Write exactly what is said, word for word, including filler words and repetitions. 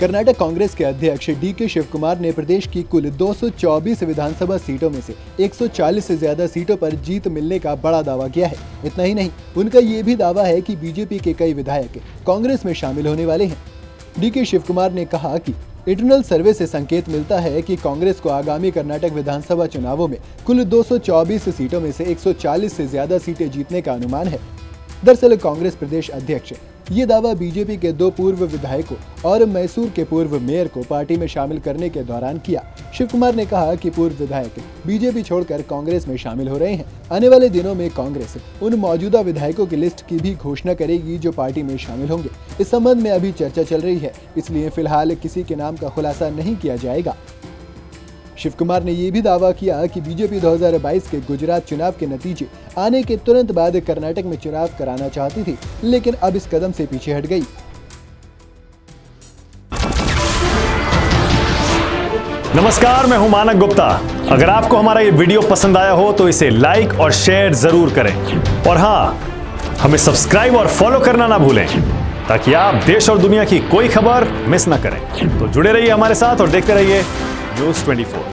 कर्नाटक कांग्रेस के अध्यक्ष डी के शिव कुमार ने प्रदेश की कुल दो सौ चौबीस विधानसभा सीटों में से एक सौ चालीस से ज्यादा सीटों पर जीत मिलने का बड़ा दावा किया है। इतना ही नहीं, उनका ये भी दावा है कि बीजेपी के कई विधायक कांग्रेस में शामिल होने वाले हैं। डी के शिव कुमार ने कहा कि इंटरनल सर्वे से संकेत मिलता है कि कांग्रेस को आगामी कर्नाटक विधानसभा चुनावों में कुल दो सौ चौबीस सीटों में से एक सौ चालीस से ज्यादा सीटें जीतने का अनुमान है। दरअसल कांग्रेस प्रदेश अध्यक्ष ये दावा बीजेपी के दो पूर्व विधायकों और मैसूर के पूर्व मेयर को पार्टी में शामिल करने के दौरान किया। शिव कुमार ने कहा कि पूर्व विधायक बीजेपी छोड़कर कांग्रेस में शामिल हो रहे हैं। आने वाले दिनों में कांग्रेस उन मौजूदा विधायकों की लिस्ट की भी घोषणा करेगी जो पार्टी में शामिल होंगे। इस संबंध में अभी चर्चा चल रही है, इसलिए फिलहाल किसी के नाम का खुलासा नहीं किया जाएगा। शिव कुमार ने यह भी दावा किया कि बीजेपी दो हज़ार बाईस के गुजरात चुनाव के नतीजे आने के तुरंत बाद कर्नाटक में चुनाव कराना चाहती थी, लेकिन अब इस कदम से पीछे हट गई। नमस्कार, मैं हूं मानक गुप्ता। अगर आपको हमारा ये वीडियो पसंद आया हो तो इसे लाइक और शेयर जरूर करें, और हाँ, हमें सब्सक्राइब और फॉलो करना ना भूलें ताकि आप देश और दुनिया की कोई खबर मिस ना करें। तो जुड़े रहिए हमारे साथ और देखते रहिए न्यूज़ चौबीस।